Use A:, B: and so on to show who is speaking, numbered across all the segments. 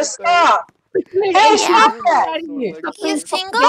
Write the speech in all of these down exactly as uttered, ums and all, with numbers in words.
A: to stop. Hey,
B: Yeah.
A: stop that.
B: You single?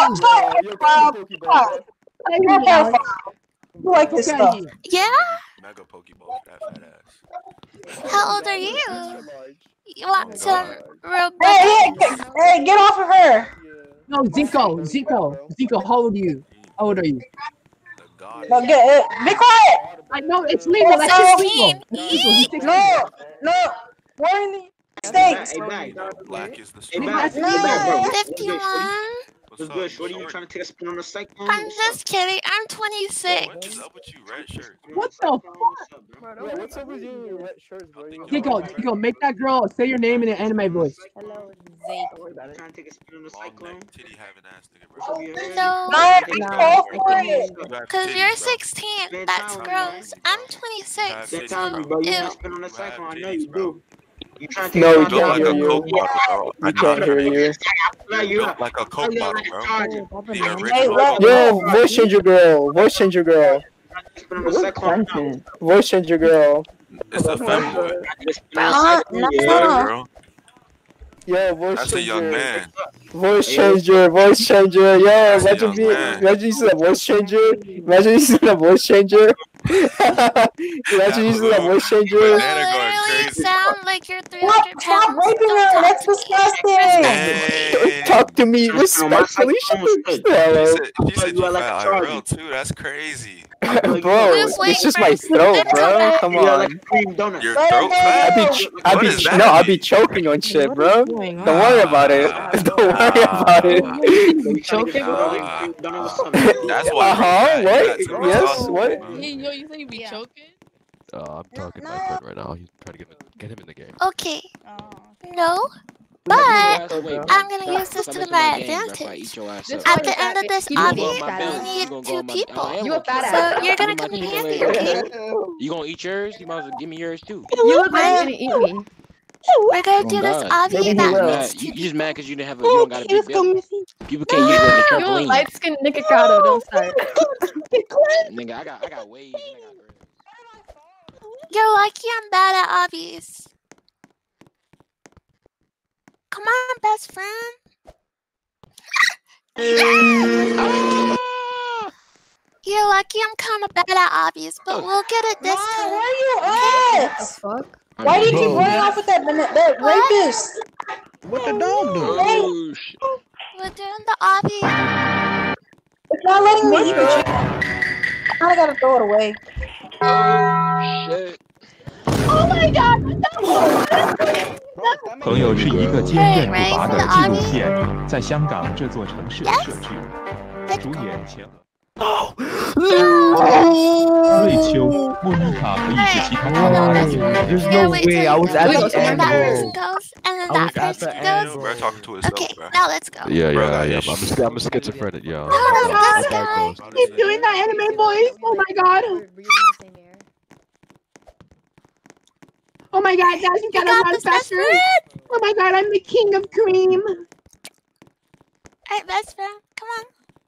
A: You're a pedophile. You like this stuff.
B: Yeah?
C: Mega Pokeball for that fat ass.
B: How old are you? You want some real
A: Hey, hey, get, hey, get off of her.
D: No, Zico, Zico, Zico, how old are you? How old are you?
A: No, get it. Be quiet.
D: I know it's legal. That's just legal.
B: sixteen.
A: No, no. We're in the States.
C: Black is the
E: Hey,
C: story.
E: back, hey, back, bro.
B: fifty-one.
E: What's good, shorty? You trying to take a spin on the cyclone?
B: I'm just kidding. I'm
C: What is
B: twenty-six.
C: up with you, red shirt?
D: What the
F: Bro, what's up with you and your wet shirts, bro? You
D: Zico, Zico, make that girl say your name in an anime voice.
G: Hello, Zeke.
E: Trying to take a spin on the
C: Long
E: cyclone?
C: neck, titty having ass nigga, bro.
B: No.
A: No, go for it.
B: Because you're sixteen. That's gross. I'm twenty-six.
E: Spend time with me, bro. You want to spin on the cyclone? I know you do. You trying to take
F: No,
E: a
F: we
E: spin
C: Built
F: can't
C: like
F: hear
C: a
F: you.
C: coke bottle, bro.
F: We can't hear you.
E: Built
C: Like a coke bottle, bro. The
A: Hey,
C: original.
A: look.
F: Yo, voice changer girl. Voice changer girl.
E: Spin on the cyclone.
F: Voice changer girl.
C: It's a femboy.
A: Uh,
C: Yeah,
A: no.
C: girl.
F: Yo, voice
C: That's a young
F: changer.
C: man.
F: Voice changer. Voice changer. Yo,
C: That's a
F: imagine
C: young
F: being.
C: man.
F: Imagine you said a voice changer. Imagine you said a voice changer. Imagine you said a voice
B: You
F: changer.
C: Banana going
B: literally
C: crazy.
B: sound like you're three
A: Stop,
B: hundred
A: stop
B: pounds.
A: raping
B: Don't
A: her.
B: talk
A: That's
B: to me.
A: disgusting.
C: Dang.
F: Talk to me respectfully.
C: She
F: Hello.
C: said, she said
E: You
C: you
E: are like
C: fat
E: a
C: I R
E: Charlie.
C: L too. That's crazy.
F: Bro,
B: Just wait
F: it's just
B: for
F: my
B: it.
F: throat,
B: Then come
F: bro.
B: back.
F: Come
E: Yeah, like
F: on.
E: a cream donut.
C: Your
A: Let
C: throat
A: her go.
F: I
C: fat?
F: be, ch- I
C: What
F: be,
C: does
F: ch-
C: that
F: no, I be
C: mean?
F: choking on shit,
G: What
F: bro.
G: is going on?
F: Don't worry about it. Don't worry about it.
E: You
G: choking,
E: bro?
C: Nah.
E: Cream donut with something.
C: That's why
F: Uh
C: bro
F: huh.
C: fat. He got
F: What?
C: too much
F: Yes.
C: testosterone,
F: What?
C: bro.
G: Hey, yo, you say you be
H: Yeah.
G: choking?
I: Uh, I'm talking to my friend right now. He's trying to get him, get him in the game.
B: Okay.
H: Oh.
B: No. But I'm gonna use this to my advantage. At the end of this obby, we need two people.
G: You a fat
B: So
G: ass.
B: you're gonna come in handy, okay?
J: You gonna eat yours? You might as well give me yours too.
G: You look like you're gonna eat me.
B: We're gonna do
J: Oh,
B: this
J: God.
B: obby
F: Maybe he
B: that
F: will.
B: needs
J: You,
B: two
J: you just
B: people.
J: mad because you didn't have a, you don't got a big belly. People can't use it as a
G: You a
J: trampoline.
G: light skinned Nikocado, don't start.
J: Nigga, I got, I got waves. and I got girls.
B: You're lucky I'm bad at obbies. Come on, best friend. You're lucky I'm kind of bad at obbies, but we'll get it this
A: Mom,
B: time.
A: where are you
G: What
A: at?
G: the fuck?
A: Why do you keep
F: Bro.
A: running off with that, bana- that rapist?
K: What the dog do?
J: Oh, shit.
B: We're doing the obby.
A: It's not letting me eat it. I kinda gotta throw it away.
J: Oh, shit.
A: Oh my god! No!
L: 朋友是一个坚韧不拔的纪录片，在香港这座城市的摄制，主演前瑞秋、莫妮卡和以及其他他们。
B: There's no way I was at the end. That person goes, and then that person goes.
C: Bro talking to himself,
B: Okay,
C: bro.
B: now let's go.
I: Yeah,
C: Bro,
I: yeah,
C: that
I: yeah.
C: is
I: I'm a,
C: shit.
I: I'm a schizophrenic, yo.
B: No, that's this guy.
D: Keep doing that anime voice. Oh my god. Oh my god, guys, you gotta
B: got
D: run
B: this, best
D: faster.
B: friend.
D: Oh my god, I'm the king of cream.
B: Alright, best friend, come on.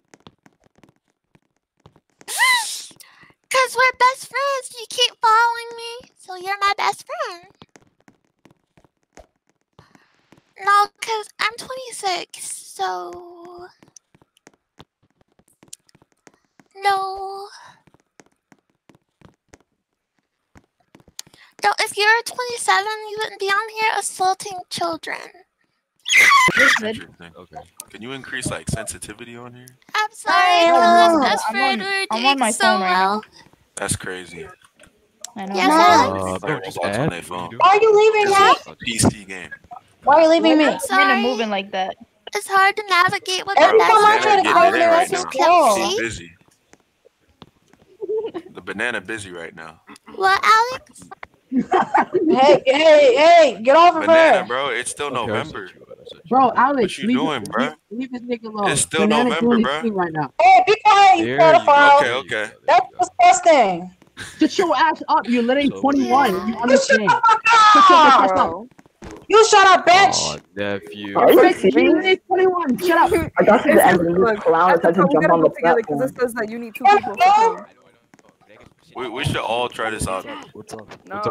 B: Cause we're best friends. You keep following me, so you're my best friend. No, cause I'm twenty-six, so no. No, if you're twenty-seven, you wouldn't be on here assaulting children.
C: Okay. Can you increase like sensitivity on here?
B: I'm sorry,
A: know.
B: Lila's best
H: I'm
B: friend.
H: on-
B: We're
H: I'm
B: doing
H: on my
B: so
H: phone right now.
B: well.
C: That's crazy.
H: I know.
B: Yes,
A: Mom.
B: Alex.
I: Uh, bro, just
C: Robots on
I: add.
C: their phone.
A: Why are you leaving now?
C: It's a P C game.
A: Why are you leaving me?
B: I'm
H: You're
B: sorry.
H: moving like that.
B: It's hard to navigate with my
A: Every
B: best
A: time I
B: friend.
A: try to
C: Banana
A: call
C: getting
A: her,
C: it in
A: I
C: right
A: just
C: now.
A: call.
C: She's
B: See?
C: busy. The banana busy right now.
B: What, Alex?
A: Hey, hey, hey, get off of
C: Banana,
A: her.
C: bro. It's still
I: Okay, I
C: November.
I: sent you, I sent you.
D: Bro, Alex,
C: What you
D: leave,
C: doing,
D: leave,
C: bro?
D: leave this nigga alone.
C: It's still
D: Banana's
C: November,
D: doing
C: bro.
D: his thing right now.
A: Hey, be quiet, you
I: There you
A: pedophile.
C: Okay, okay.
A: That's disgusting.
D: Shut your ass up. You're literally
I: So-
D: twenty-one. You
A: You shut
D: understand?
A: the fuck
D: Shut your ass
A: up.
D: up.
A: You shut up, bitch.
I: Aw, nephew.
F: Are you
D: You're
F: serious?
D: literally twenty-one. Shut up.
F: I got to the end of this
G: Look,
F: clown
G: I
F: attempt to
G: thought we
F: jump
G: gotta
F: on the
G: go together because
F: platform.
G: it says that you need two people. for
A: No.
G: two.
C: We, we should all try this out.
I: What's up?
G: No.
I: What's up, dude?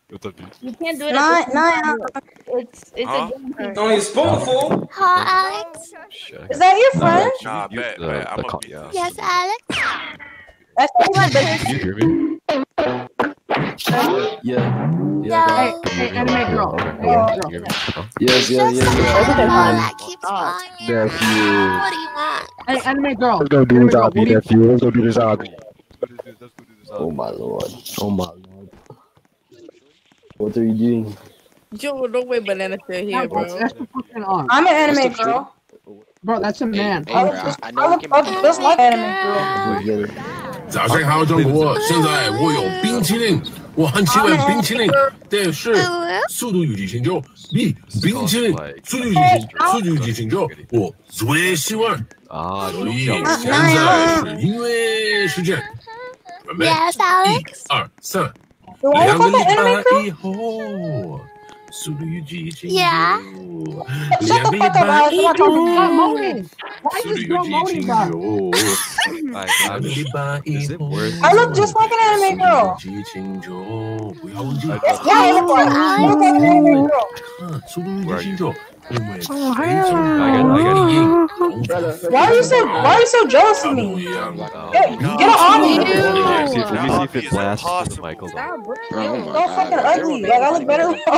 I: What's up, dude?
G: You can't do it.
A: Nah,
G: at the
A: nah,
G: same
A: nah.
G: time. It's it's
C: Huh?
G: a game.
E: Only a spoonful.
B: Hi, Alex.
A: Is that your friend?
C: Nah,
I: You-
C: bet,
I: the-
C: bet. I'm
I: the
C: gonna
I: co-
C: be
I: yeah.
B: Yes, Alex.
A: That's what
I: Can you hear me? Yeah. Yeah.
B: No.
I: Can you hear me?
D: Anime girl.
I: Okay.
D: Anime
I: Hello?
D: girl.
I: Can you hear me? Huh?
B: Just
I: Yes, yeah, yeah,
B: some
I: yeah.
B: animal that keeps following me around.
I: Nephew.
B: What do you want?
D: Hey, anime girl.
I: Let's go do
D: Anime
I: this
D: girl,
I: hobby,
D: what do you-
I: nephew. Let's go do this hobby. Oh my lord. Oh my lord. What are you doing?
G: Joe, don't wait banana shit here, bro.
D: That's the fucking arm.
A: I'm an anime girl.
D: Bro, that's a man.
J: Hey,
A: I
J: bro,
A: look just,
J: I
A: I
J: know we
A: look,
J: can
A: I look just like anime girl.
I: Together.
H: 早上好，中国！现在我有冰淇淋，我很喜欢冰淇淋，但是速度与激情中比冰淇淋，速度与激情，速度与激情中我最喜欢。
I: 啊，
H: 所以现在是音乐时间，准备，
B: Yes,
H: 一
B: Alex.
H: 二三，
A: Do I
H: 两
A: look
H: 个
A: like
H: 礼
A: an anime
H: 拜
A: girl?
H: 以后，速度与激情
B: Yeah.
H: 中，
A: Shut
H: 两
A: the
H: 个礼
A: fuck up,
H: 拜
A: Alex.
H: 以
A: I'm not talking to
D: ，Stop
A: you.
D: moaning. Why
H: 速
D: is
H: 度
D: this
H: 与
D: girl
H: 激
D: moaning
H: 情
D: about?
H: 中，
I: Alright,
H: 两个礼拜
I: Is
H: 以
I: it
H: 后。
I: worth
A: I look just like an anime girl.
H: 激情中，不要忘记
A: That's what I look like. I look like an anime girl.
H: 看速度与激情中，因为
A: Oh,
H: 非常
I: I got- I got-
A: Why are you so Why are you so jealous of me? Get, get on me, dude.
I: Let me see if, let me see if
C: Is
I: it
C: that
I: blasts the
C: possible?
I: mic. Hold on.
J: Oh my
A: So
J: God,
A: fucking
J: bro.
A: ugly. Like I look better than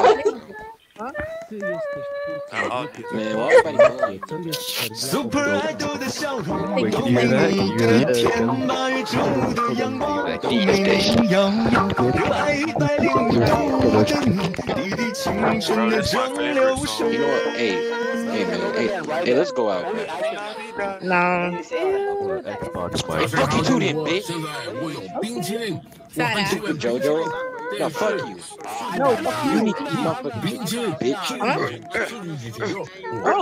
J: Man, why everybody bullying?
H: Super Idol 的笑容，
I: Wait, can you hear that? Can you hear that?
H: 天马与中的阳光，美洋洋，白白领导滴滴青春的蒸馏水。
J: You know what? Hey, hey, man. Hey, hey, let's go out.
G: No.
I: Xbox mic.
J: Fuck you too, then, bitch.
H: 现在我有冰淇淋，我很喜欢
J: JoJo. No, fuck you.
A: No, fuck
J: You
A: you.
J: need to eat my fucking
H: 冰淇淋，
J: bitch.
H: 速度与激情中，
G: Oh.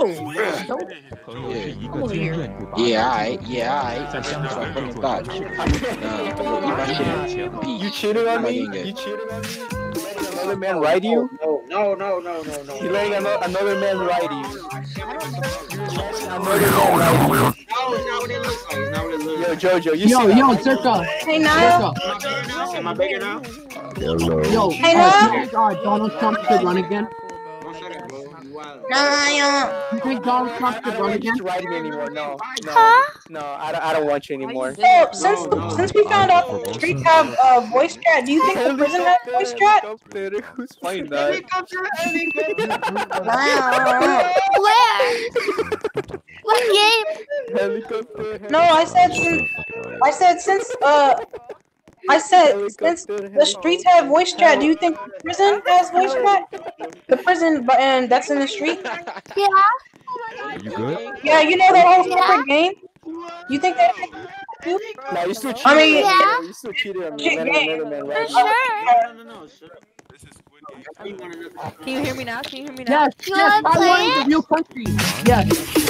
J: Yeah, alright. Yeah, alright. That's what I fucking thought. Nah, bro, eat my shit. Peace.
F: You cheated on me?
J: Fucking
F: You
J: good.
F: cheated on me? Another man ride you?
E: No, no, no, no, no,
F: You
E: no.
F: letting ano- another man ride you? Another man ride you?
E: No, it's not what it looks like. It's not what it looks
F: Yo,
E: like.
F: Jojo, you
D: Yo,
F: see
D: yo,
F: that?
D: Circa.
A: Hey, Naya.
D: Circa.
E: Am I bigger now?
I: Hello.
D: Yo,
A: Hey,
D: uh,
A: Naya.
D: you think uh, Donald Trump should run again?
E: One second, bro. You wild.
A: Naya.
D: You think Donald Trump
F: I
D: should
F: don't
D: run
F: want you
D: again?
F: to ride me anymore. No, no,
B: Huh?
F: no. I don't, I don't want you anymore.
A: So since since we found out the streets have uh, voice chat, do you think the prison has voice chat?
F: Helicopter. Who's playing that?
A: Naya.
B: Where? What game?
F: Helicopter.
A: No, I said since I said since uh I said since the streets have voice chat, do you think the prison has voice chat? The prison, but and that's in the street.
B: Yeah.
I: Are you good?
A: Yeah, you know that whole separate game. You think that? too?
F: No, you still cheated.
A: I mean,
B: Yeah.
F: You still cheated on me.
A: Cheat
F: Letting
A: game.
F: another man
B: For
F: ride you.
B: sure.
E: No, no, no. Shut up.
C: This is Squid Game.
G: Can you hear me now? Can you hear me now?
D: Yes,
B: You
D: yes,
B: wanna play
D: Taiwan is a
B: it?
D: real country. Yes.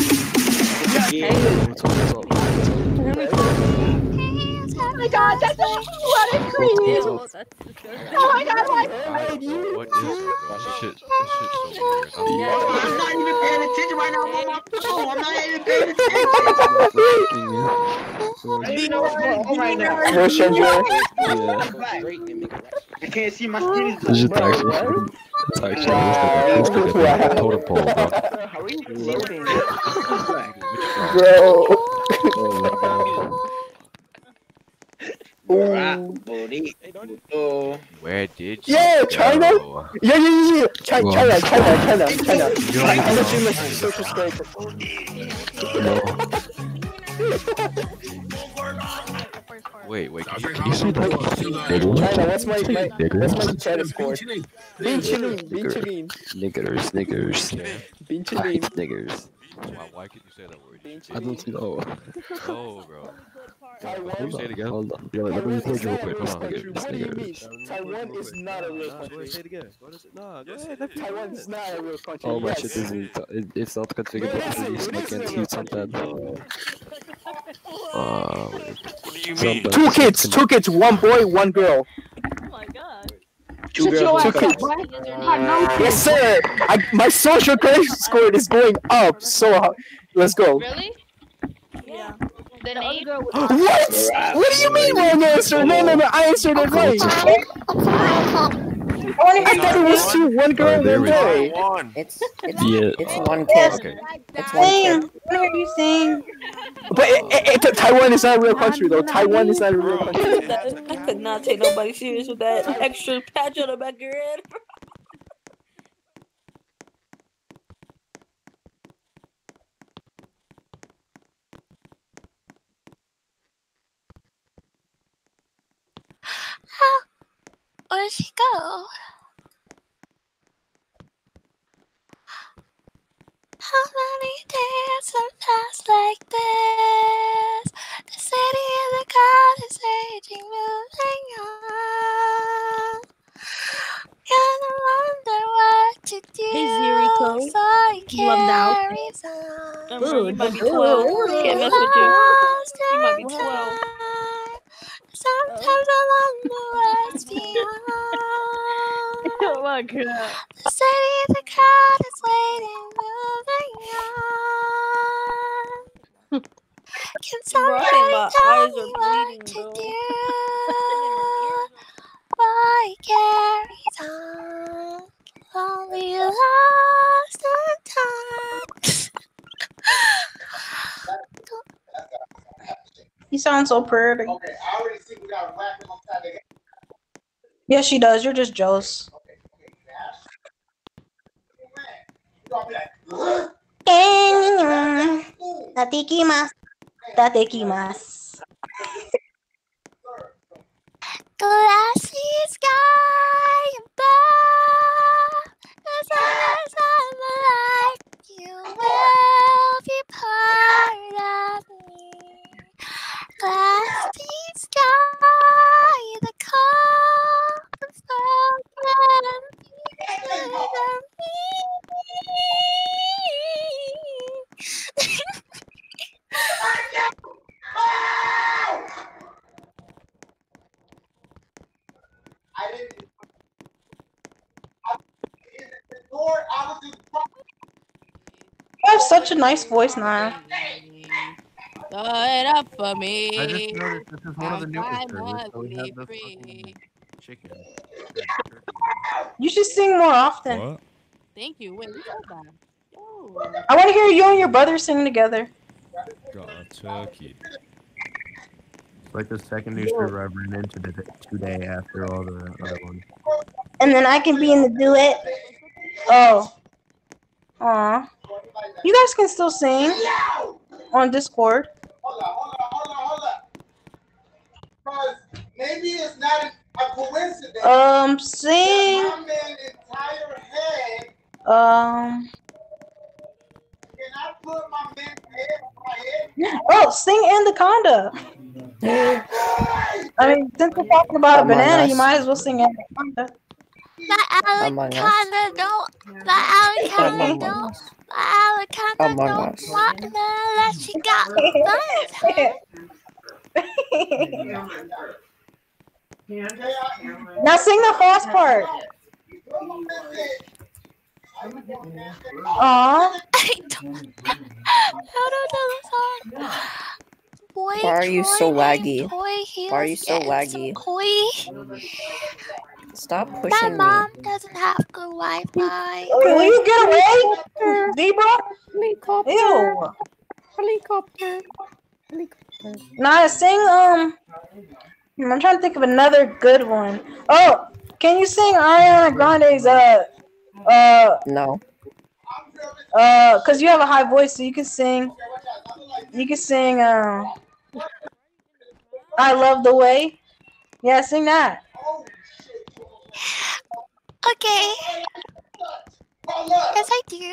I: What's up? What's up?
B: Oh my God, that's a lot of cream.
G: Oh, that's
B: Oh my God, what?
I: What is it? This shit, this shit's so weird.
E: I'm not even paying attention right now. I'm on my phone. I'm not even paying attention. Oh my God.
F: Yo, Shendra.
E: I can't see my screen.
I: This is actually, it's actually, it's like a, it's like a totem pole, bro.
F: Bro.
I: Oh my god.
E: Oh.
I: Where did you
F: Yeah,
I: go?
F: China? Yeah, yeah, yeah, yeah. China,
I: Well,
F: China, China, China,
I: you
F: China.
I: don't
F: I
I: even
F: I
I: know.
F: see my social scraper.
I: Wait, wait, can you, can you say that?
F: China, what's my, my
I: Niggers?
F: what's my chat score? Binchin, Binchin,
I: Niggers, niggers,
F: Binchin.
I: niggers. Why, why could you say that word? I don't know. Oh, bro. Can you say it again? Hold on. Yeah, let me record you real quick. Hold on. Niggers,
F: What do you mean?
I: niggers.
F: Taiwan is not a real country.
I: Say it again. What is it? Nah, go ahead.
F: Taiwan is not a real country.
I: Oh, my
F: Yes.
I: shit isn't. It, it's not configured
F: It is,
I: properly, so
F: it
I: I
F: is
I: can't
F: a
I: see
F: real
I: something. Uh, wait.
C: What do you mean?
I: Something-
F: Two kids, two kids, one boy, one girl.
G: Oh my God.
E: Two
D: Shut your
E: girls.
D: ass
F: Two
D: up,
F: kids.
D: boy. God, no
F: Yes, sir. I, my social credit score is going up. So uh, let's go.
G: Really? Yeah. The name?
F: What? What do you mean wrong answer? No, no, no. I answered it right.
A: want to
F: I
A: hear
F: thought it was two, one girl,
I: Oh, there
F: one
I: we go.
F: boy.
M: It's it's
I: Yeah.
M: it's one kid.
A: Yes.
I: Okay.
M: It's one
A: Sing.
M: kid.
A: I want to hear you sing.
F: But it, it, it, Taiwan is not a real country though. Taiwan is not a real country.
N: I could not take nobody serious with that extra patch on the back of your head.
B: How? Where'd she go? How many days have passed like this? The city and the crowd is raging, moving on. Gonna wonder what to do.
N: Hey, Zeriko.
B: So I
N: Love now.
B: carries on.
N: Bro, you might be twelve. Can't mess with you. You might be twelve.
B: Sometimes I wonder what's beyond.
N: Oh my god.
B: The city, the crowd is waiting, moving on. Can
N: Bro, I
B: somebody
N: think my
B: tell
N: eyes
B: me
N: are
B: what
N: bleeding,
B: to
N: bro.
B: do? Why carries on? Only lost in time.
A: You sound so pretty.
E: Okay, I already see we got rapping on top of the
A: Yes, she does. You're just jealous. Tatikimasu. Tatikimasu.
B: Glassy sky above, as long as I'm alive, you will be part of me. Glassy sky, the comfort of me.
E: I didn't. I, the door, I was just.
A: You have such a nice voice, Naya.
N: Throw it up for me.
O: I just noticed this is one of the new
N: I'm
O: servers, so we have the
N: free.
O: fucking chicken.
A: You should sing more often.
I: What?
N: Thank you. Wait, who said that? Yo.
A: I want to hear you and your brother sing together.
I: Got a turkey.
O: It's like the second new server I've ran into today, today after all the other ones.
A: And then I can be in the duet. Oh. Aw. You guys can still sing on Discord.
E: Hold on, hold on, hold on, hold on. Because maybe it's not a coincidence.
A: Um, sing.
E: that my man's entire head.
A: Um.
E: Can I put my man's head on my head?
A: Oh, sing Anaconda. I mean, since we're talking about a
M: Among
A: banana,
M: Us.
A: you might as well sing Anaconda.
B: My
M: Among Us.
B: Anaconda don't. My Anaconda
M: Among
B: don't.
M: Us.
B: My Anaconda
M: Among
B: don't
M: Us.
B: want to let she got
A: Now sing the false part. Aw.
B: I don't. I don't know the song. Boy,
M: Why are you
B: toy,
M: so
B: my
M: laggy?
B: toy, he
M: Why are you
B: was
M: so
B: getting some
M: laggy?
B: Koi.
M: Stop
B: My
M: pushing me.
B: mom doesn't have good Wi-Fi.
A: Will you get away, Zebra?
M: Helicopter.
A: Ew.
M: Helicopter. Helicopter.
A: Nah, sing, um, I'm trying to think of another good one. Oh, can you sing Ariana Grande's, uh, uh,
M: No.
A: uh, cause you have a high voice, so you can sing, you can sing, uh, I Love the Way. Yeah, sing that.
B: Okay. Yes, I do.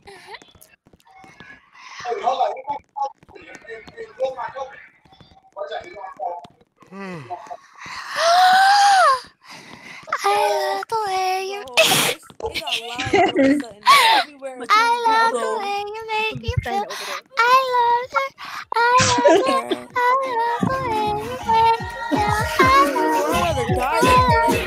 B: I love the way you. I love the way you make me feel. I love it. I love it. I love the way you make me feel. I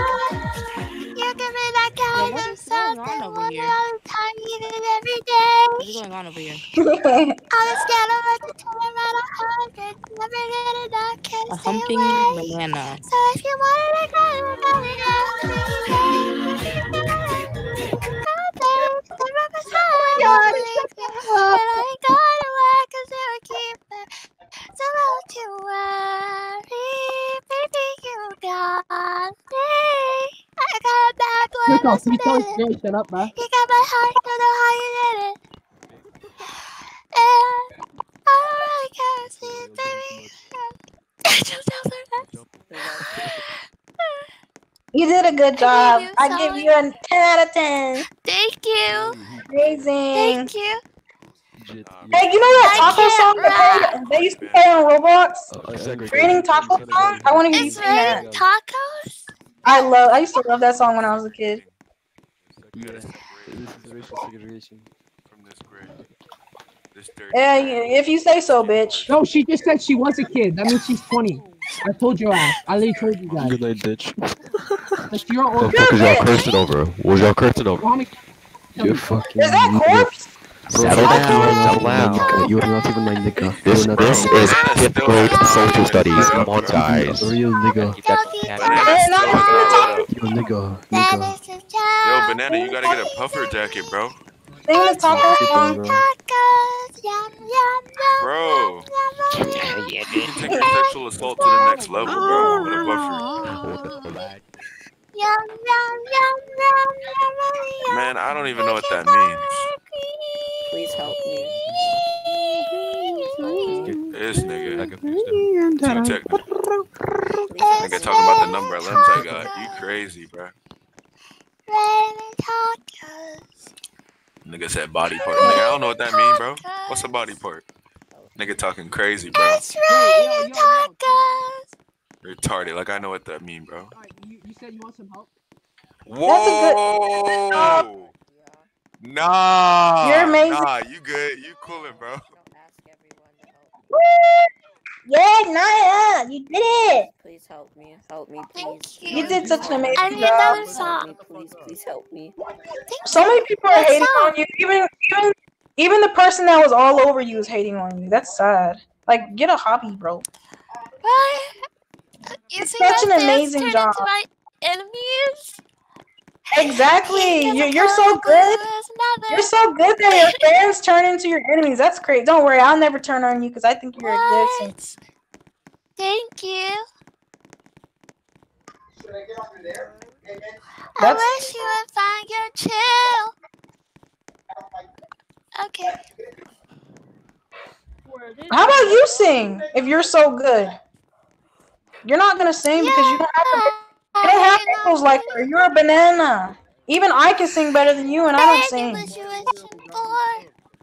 B: love it. You give me that kind of something all the time, even every day. What's going on over here? I was scared of like a turn around a hundred. Never get it done, can't
G: A
B: stay
G: humping
B: away.
G: banana.
B: So if you wanted to go, go,
D: Circle, can you tell this girl shut up, man?
B: You got my heart, don't know how you did it. And I don't really care, see, baby. Just tell her that.
A: You did a good job.
B: you
A: I
B: so
A: give you a ten out of ten.
B: Thank you.
A: Amazing.
B: Thank you.
A: Hey, you know that taco song that they, they used to play on Roblox? Raining taco song? I want to hear you
B: It's
A: sing that.
B: raining tacos?
A: I love. I used to love that song when I was a kid.
I: Yeah, this is racial segregation.
C: From this grade. This third.
A: Yeah, you- if you say so, bitch.
D: No, she just said she was a kid. That means she's twenty. I told your ass. I literally told you guys.
I: Good night, bitch.
D: Like, you're
I: What
D: old.
I: the fuck is y'all cursing over? What was y'all cursing over?
D: How many-
I: You fucking.
A: Is that corpse?
I: Settle down, settle down.
F: You are not even my nigga.
I: This,
F: You're not
I: this
F: even
I: is fifth grade social studies. Come on, guys.
F: a real nigga.
A: They're not even talking.
F: You nigga.
B: That
F: Nigga.
B: is the
C: Yo,
B: job.
C: Banana, you gotta get a puffer jacket, bro.
A: Sing the taco song.
B: Tacos, yum, yum, yum.
C: Bro.
B: Yum,
C: You can take your sexual assault to the next level, bro. With a buffer.
B: yum, yum, yum, yum, yum, yum.
C: Man, I don't even know what that means.
M: Please help me.
C: This nigga.
I: I confused him.
C: Too technical. Nigga talking about the number of limbs I got. You crazy, bro.
B: Raining tacos.
C: Nigga said body part. Nigga, I don't know what that mean, bro. What's a body part? Nigga talking crazy, bro.
B: It's raining tacos.
C: Retarded. Like I know what that mean, bro.
D: You, you said you want some help?
C: Whoa! Nah.
A: You're amazing.
C: Nah, you good. You coolin', bro.
A: Yeah, Naya, you did it.
M: Please help me. Help me, please.
B: Thank you.
A: You did such an
B: I
A: amazing
B: need
A: job.
B: another
M: Help
B: song.
M: me, please. Please help me.
A: So many people are
B: What
A: hating
B: song?
A: on you. Even even even the person that was all over you is hating on you. That's sad. Like, get a hobby, bro.
B: What? You
A: It's
B: see
A: such
B: my
A: an
B: fans
A: amazing
B: turn
A: job.
B: into my enemies?
A: Exactly.
B: Give
A: You're
B: a
A: you're so
B: couple
A: good.
B: clues, another.
A: You're so good that your fans turn into your enemies. That's great. Don't worry, I'll never turn on you because I think you're a good singer.
B: What? Thank you. I
A: That's-
B: wish you would find your chill. Okay.
A: How about you sing if you're so good? You're not gonna sing because you don't have to, you don't have vocals like her. You're a banana. Even I can sing better than you, and I don't sing.
B: What you wishing for?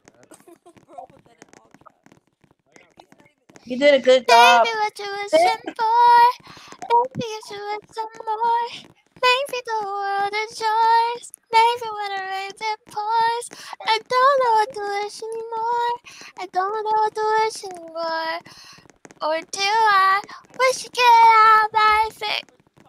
A: You did a good job.
B: Baby, what you wishing for? Baby, if you want some more. Maybe the world is yours. Maybe when it rains it pours. I don't know what to wish anymore. I don't know what to wish anymore. Or do I wish you get out my face?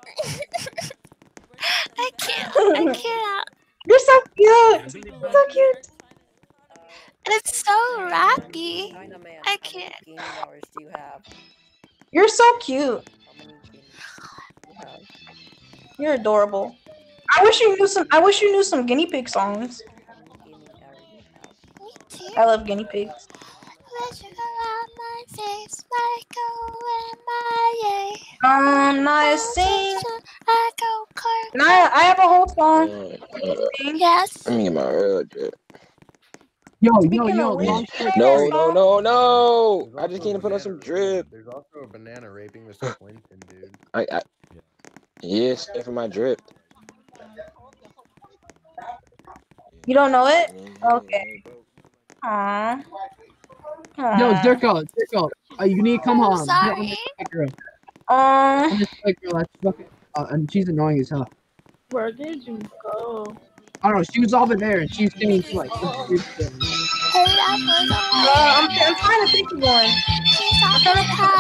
B: I can't. I can't.
A: You're so cute. You're so cute.
B: It's so rappy. I can't.
M: How many gaming hours do you have?
A: You're so cute.
M: How many gaming do you have?
A: You're adorable. I wish you knew some. I wish you knew some guinea pig songs.
M: How many gaming hours do you have?
B: Me too.
A: I love guinea pigs.
B: Wish you around my face like a M I A.
A: Um, Naya, sing.
B: I go Clark.
A: Naya, I have a whole song.
B: Yes.
J: Let me get my uh, drip.
D: Yo, yo,
A: Speaking
D: yo,
A: of which,
D: long story
J: No,
D: short.
J: no, no, no! I just came to put on some drip.
O: There's also a banana raping Mister Clinton, dude.
J: I, I, yeah, stay for my drip.
A: You don't know it? Okay. Aww. Aww.
D: Yo, Zirko, Zirko, uh, you need to come home.
B: Sorry.
D: That girl.
A: Um.
D: This white girl, that's fucking, uh, and she's annoying as hell.
G: Where did you go?
D: I don't know, she was over there and she was singing to like some weird shit.
B: Hey, that was
A: Uh, I'm, I'm trying to think of one. I'm trying to think of a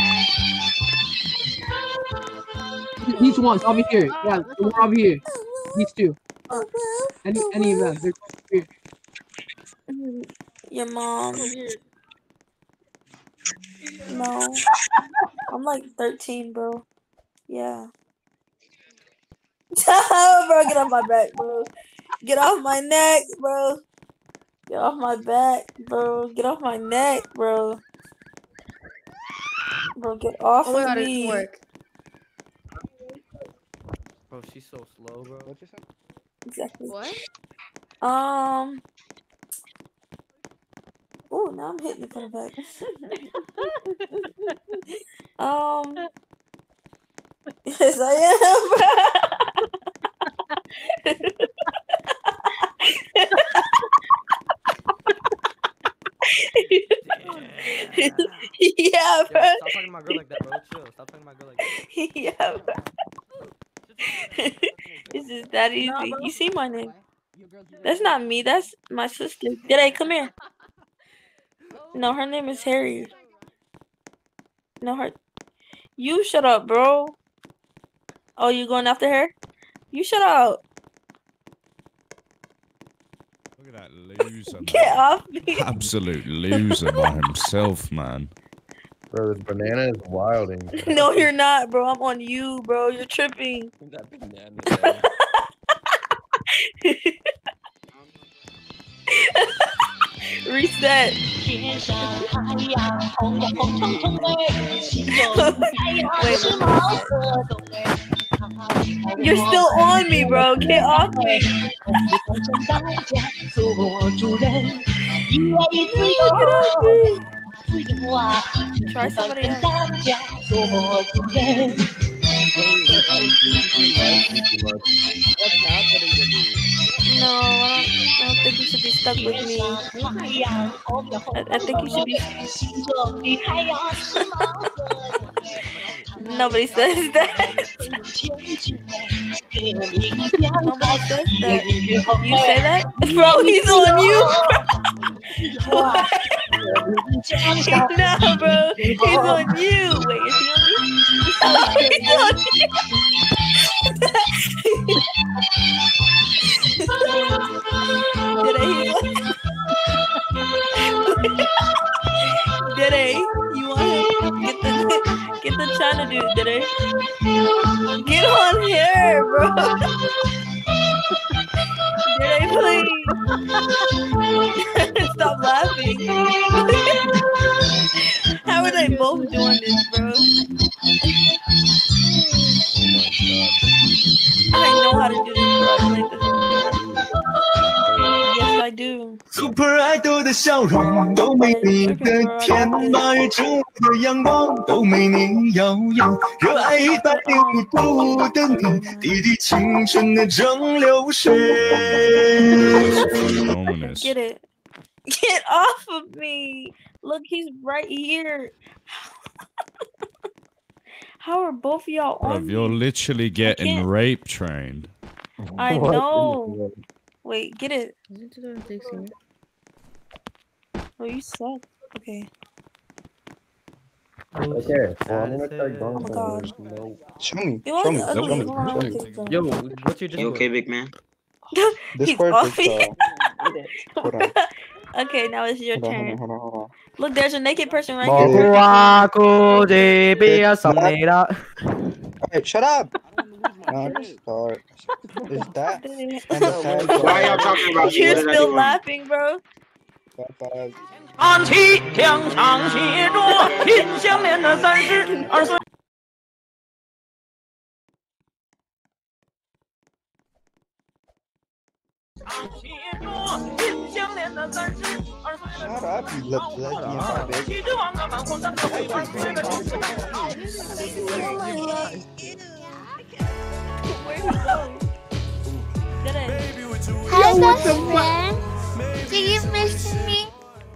A: good one.
D: These ones over here. Yeah, the one over here. These two. Any any of them. They're weird.
N: Your mom. No. I'm like thirteen, bro. Yeah. Bro, get off my back, bro. Get off my neck, bro. Get off my back, bro. Get off my neck, bro. Bro, get off
P: Oh my
N: of
P: god, it
N: me.
P: didn't work.
Q: Bro, she's so slow, bro. What you say?
N: Exactly.
P: What?
N: Um. Oh, now I'm hitting the kind of back. um. Yes, I am. Yeah, bro.
Q: Yo, stop talking to my girl like that, bro. Chill. Stop talking to my girl like that.
N: Yeah, bro. It's just that easy. You see my name? That's not me. That's my sister. Did come here? No, her name is Harry. No, her. You shut up, bro. Oh, you going after her? You shut up.
R: Look at that loser.
N: Get
R: man.
N: off me.
R: Absolute loser by himself, man.
O: Bro, this banana is wilding.
N: No, you're not, bro. I'm on you, bro. You're tripping.
Q: That banana.
N: Reset. You're still on me, bro. Get off me. Try somebody else. No, I don't, I don't think you should be stuck with me. I, I think you should be. Nobody says that. Nobody says that. You say that? Bro, he's on you. What? No, bro. He's on you. Wait, is he on me? Oh, he's on you. Did I? Did I? You want to get the get the China dude? Did I? Get on here, bro. Did I please? Stop laughing. How are they both doing this, bro? I know how to do this, bro. I like this. Yes, I do.
S: Super Idol 的笑容都没你的甜，八月正午的阳光都没你耀眼，热爱一百零五度的你，滴滴青春的蒸馏水。
N: Get it. Get off of me. Look, he's right here. How are both of y'all on
R: Bruv, you're
N: me?
R: literally getting rape trained.
N: I know. Wait, get it. Oh, you suck. Okay.
O: Okay, well, I'm gonna start
N: Oh
O: going.
N: my god.
O: Show me.
N: You
O: Show me.
N: want
O: Show
N: ugly?
O: me.
N: Hold on,
O: Show
N: I'll
O: me.
N: take them.
Q: Yo, what's your
J: You okay, big man?
O: This
N: He's
O: part
N: off
O: is,
N: me.
O: uh, hold on.
N: Okay, now it's your
O: Hold on,
N: turn.
O: hold on, hold on.
N: Look, there's a naked person right
O: Ball.
N: here.
O: Hey, shut up! Next start. Is that? And the tag.
J: Why y'all talking about me?
N: You're
J: What did I
N: still
J: do wrong?
N: laughing, bro.
O: Five.
S: 安琪两场协作，拼相连的三十二岁。
O: Shut up, you le- lesbian bitch.
B: Hi, best friend. Do you miss me?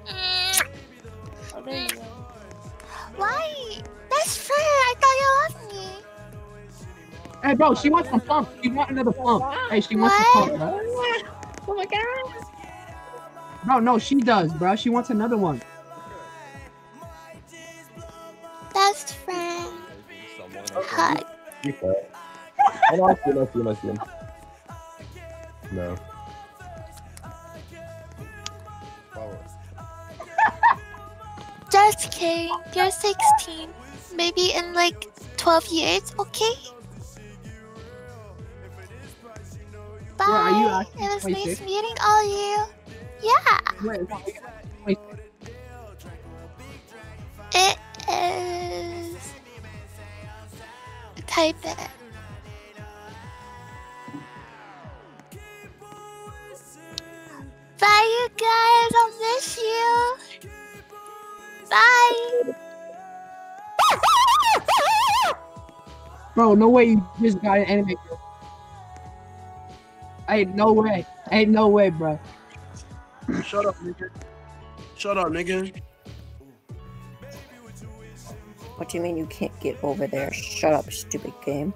N: Oh, there you go.
B: Why? Best friend, I thought you loved me.
D: Hey, bro, she wants some pump. She wants another pump. Hey, she wants
B: What?
D: some pump, bro.
B: Oh my god.
D: Bro, no, she does, bro. She wants another one.
B: Best friend. Hug.
O: You fat. Oh, no, I see him, I see him, I see him. No.
B: Just kidding. You're sixteen. Maybe in like twelve years, okay? Bye.
D: Well, are you
B: it
D: actually
B: was nice
D: twenty-six?
B: meeting all you. Yeah.
D: Wait, wait,
B: It is. Type it. Bye, you guys. I'll miss you. Bye.
D: bro, no way you just got an anime girl. Ain't no way. Ain't no way, bro.
P: Shut up, nigga. Shut up, nigga.
M: What do you mean you can't get over there? Shut up, stupid game.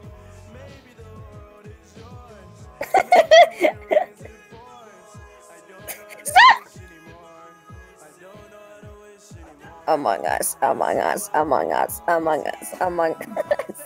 M: Among Us, Among Us, Among Us, Among Us, Among Us.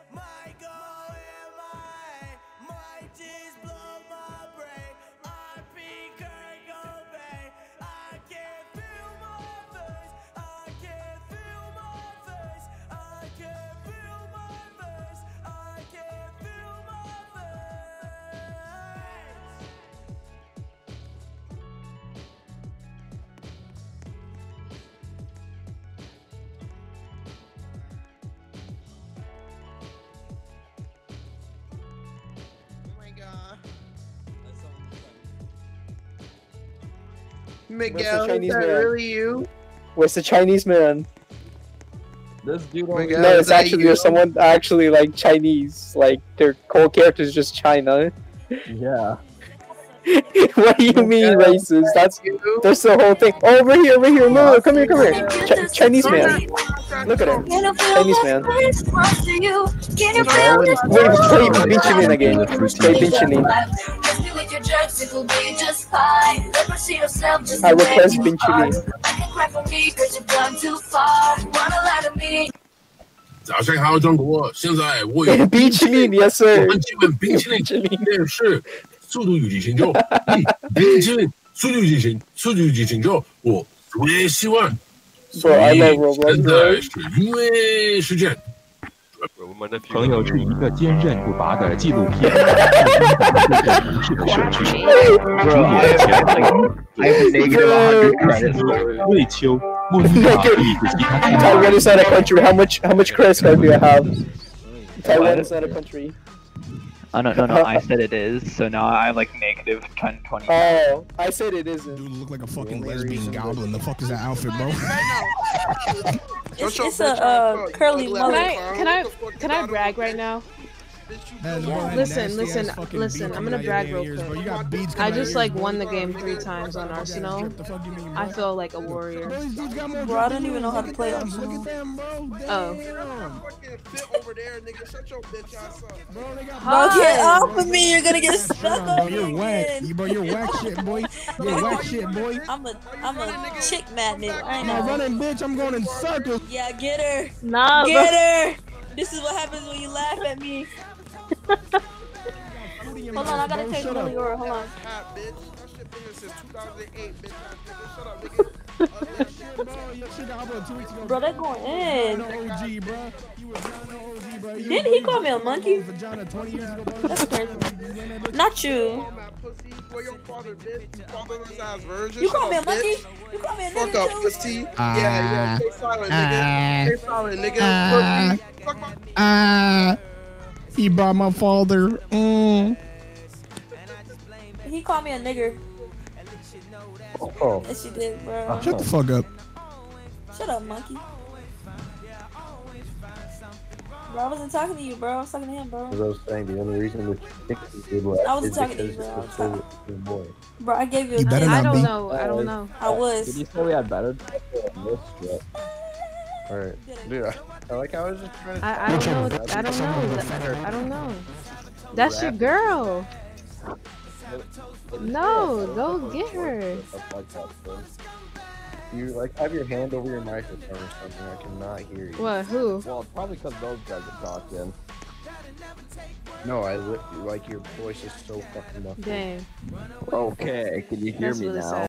P: Miguel, is
F: Chinese
P: that
F: man?
P: really you?
F: Where's the Chinese man?
I: This dude.
P: Miguel,
F: No,
P: is
F: it's
P: that
F: actually
P: you?
F: there's someone actually like Chinese. Like their whole character is just China.
I: Yeah.
F: What do you mean racist? That's that's the whole thing. Oh, over here, over here. No, no, come here, come here. Ch- Chinese man. Look at him. Chinese man. Wait, play Benjamin again. Play Benjamin. I request Benjamin.
H: 早上好，中国！现在我有
F: 冰淇淋 yes sir
H: 我很喜欢冰淇淋，但是速度与激情就冰淇淋，速度与激情，速度与激情就我最喜欢。
F: Bro, I love Roblox.
H: 现在是因为时间。
L: 朋友是一个坚韧不拔的纪录片，在城市的社区，主演前瑞秋、莫妮卡以及其他。
F: Taiwan is not a country. How much? How much credit card do you have? Taiwan is not a country.
T: Oh no no no! I said it is, so now I have like negative ten twenty.
F: Oh, I said it isn't.
K: Dude look like a fucking lesbian goblin. The fuck is that outfit, bro?
N: It's, it's a uh, curly
G: Can
N: mullet.
G: I can I can I brag right now? Listen, listen, listen. I'm gonna brag real quick. I just like won the game three times on Arsenal. I feel like a warrior.
N: Bro, I don't even know how to play Arsenal.
G: Oh.
N: Bro, get off of me! You're gonna get stuck
K: Bro,
N: on
K: you're
N: me
K: whack.
N: again.
K: Bro, you're whack shit, boy. You're whack shit, boy.
N: I'm a I'm a chick magnet. I
K: I'm a
N: know.
K: running bitch. I'm going in circles.
N: Yeah, get her.
G: Nah,
N: Get
G: bro.
N: her. This is what happens when you laugh at me. Hold on, I gotta take Meliora. Hold on. Bro, they're going in. Didn't he call me a monkey? That's crazy. Not you. You call me a monkey? You call me a
P: Fuck
N: nigga
P: up,
N: too?
P: pussy. Yeah, yeah. Stay silent, nigga. Stay silent, nigga. Fuck my.
K: Ah, he brought my father. Mm.
N: He called me a nigger.
I: Oh.
N: Yes, you did, bro.
K: Shut the fuck up.
N: Shut up, monkey. Bro, I wasn't talking to you, bro. I was talking to him, bro.
I: As I was saying, the only reason which you did
N: I wasn't
I: is
N: talking to you,
I: because
N: bro. I was
I: it's
N: talking-
I: a boy.
N: Bro, I gave you a
K: You better
N: name.
K: not
G: I don't
K: be.
G: know. I don't know.
N: I was.
I: Did you say we had better? Alright. Dude, I, I like how I was just trying to.
G: I, I don't know. I don't know. I don't know. That's your girl. No, go get her.
I: You like have your hand over your microphone or something. I cannot hear you.
G: What? Who?
I: Well, it's probably because those guys are talking. No, I li- like your voice is so fucking muffled.
G: Dang.
I: Okay, can you hear
G: That's
I: me
G: really
I: now?
G: sad.